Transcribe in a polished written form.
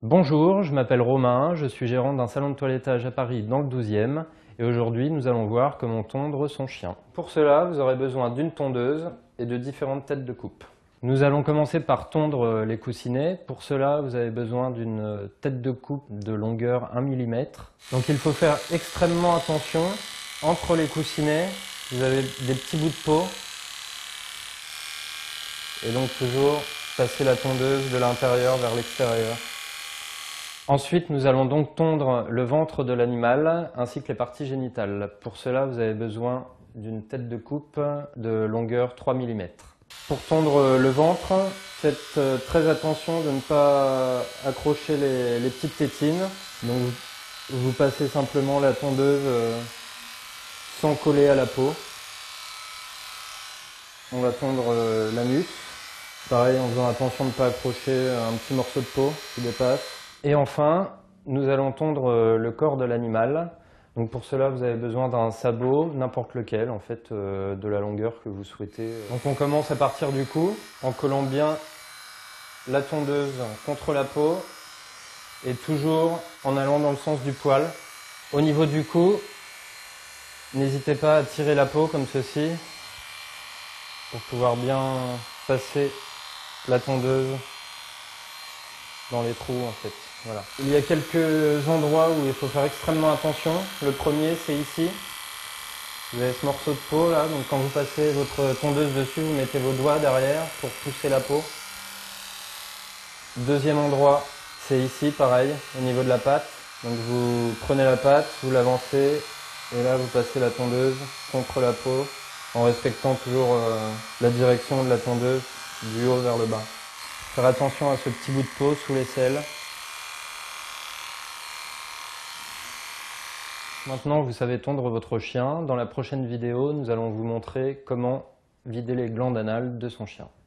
Bonjour, je m'appelle Romain, je suis gérant d'un salon de toilettage à Paris dans le 12e et aujourd'hui nous allons voir comment tondre son chien. Pour cela, vous aurez besoin d'une tondeuse et de différentes têtes de coupe. Nous allons commencer par tondre les coussinets. Pour cela, vous avez besoin d'une tête de coupe de longueur 1 mm. Donc il faut faire extrêmement attention. Entre les coussinets, vous avez des petits bouts de peau. Et donc toujours passer la tondeuse de l'intérieur vers l'extérieur. Ensuite, nous allons donc tondre le ventre de l'animal ainsi que les parties génitales. Pour cela, vous avez besoin d'une tête de coupe de longueur 3 mm. Pour tondre le ventre, faites très attention de ne pas accrocher les petites tétines. Donc, vous passez simplement la tondeuse sans coller à la peau. On va tondre l'anus. Pareil, en faisant attention de ne pas accrocher un petit morceau de peau qui dépasse. Et enfin, nous allons tondre le corps de l'animal. Donc pour cela, vous avez besoin d'un sabot, n'importe lequel, en fait, de la longueur que vous souhaitez. Donc on commence à partir du cou, en collant bien la tondeuse contre la peau et toujours en allant dans le sens du poil. Au niveau du cou, n'hésitez pas à tirer la peau comme ceci pour pouvoir bien passer la tondeuse dans les trous en fait. Voilà. Il y a quelques endroits où il faut faire extrêmement attention. Le premier, c'est ici. Vous avez ce morceau de peau là, donc quand vous passez votre tondeuse dessus, vous mettez vos doigts derrière pour pousser la peau. Deuxième endroit, c'est ici, pareil, au niveau de la patte. Donc vous prenez la patte, vous l'avancez, et là vous passez la tondeuse contre la peau, en respectant toujours la direction de la tondeuse du haut vers le bas. Faire attention à ce petit bout de peau sous l'aisselle. Maintenant, vous savez tondre votre chien. Dans la prochaine vidéo, nous allons vous montrer comment vider les glandes anales de son chien.